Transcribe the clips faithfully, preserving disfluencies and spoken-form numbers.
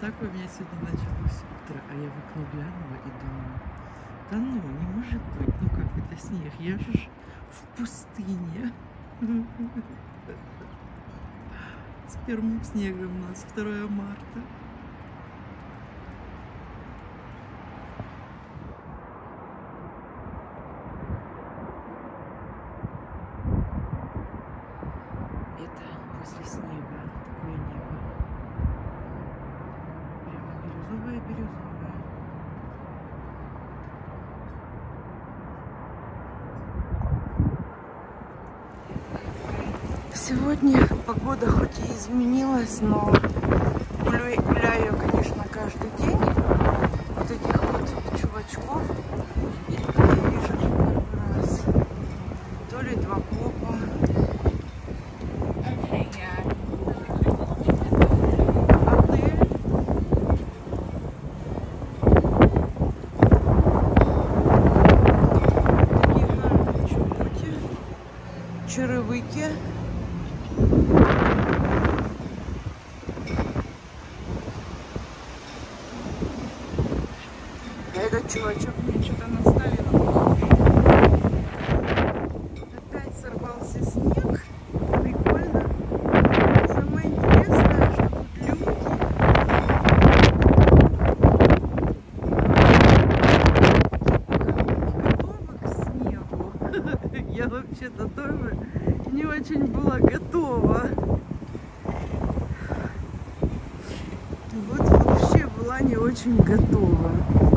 так у меня сегодня началось утро, а я в окно глянула и думаю, да ну, не может быть, ну как это снег, я же ж в пустыне. С первым снегом у нас второе марта. Это после снега такое небо. Прямо бирюзовое-бирюзовое. Сегодня погода хоть и изменилась, но гуляю, конечно, каждый день. Вот этих вот чувачков я вижу раз, то ли два копа. Черевики. А этот чувачок мне что-то наставил. Опять сорвался снег. Прикольно. Самое интересное, что тут люди. Готовы к снегу. Я вообще-то тоже не очень была готова. Вот вообще была не очень готова.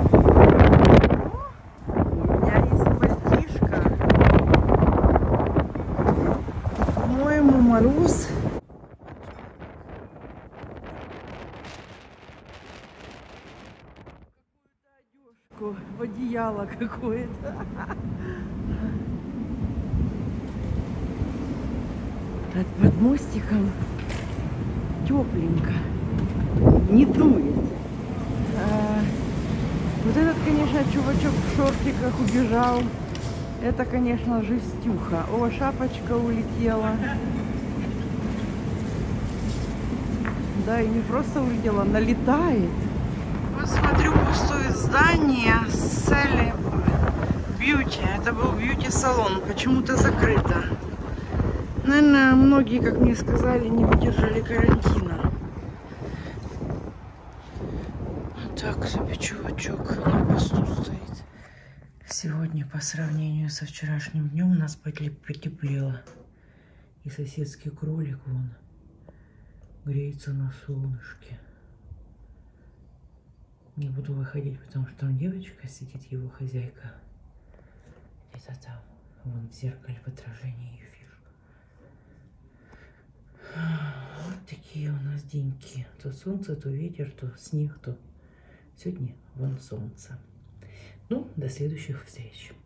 У меня есть пальтишко. По-моему, мороз. Какую-то одежку, в одеяло какое-то. Под мостиком тепленько, не дует. А, вот этот, конечно, чувачок в шортиках убежал. Это, конечно, жестюха. О, шапочка улетела. Да, и не просто улетела, налетает. Вот смотрю, пустое здание Sally Beauty. Это был бьюти-салон, почему-то закрыто. Наверное, многие, как мне сказали, не выдержали карантина. Так себе чувачок на посту стоит. Сегодня по сравнению со вчерашним днем у нас потеплело. И соседский кролик вон греется на солнышке. Не буду выходить, потому что там девочка сидит, его хозяйка. Где-то там, вон в зеркале в отражении ее. Вот такие у нас деньки. То солнце, то ветер, то снег, то... Сегодня вон солнце. Ну, до следующих встреч.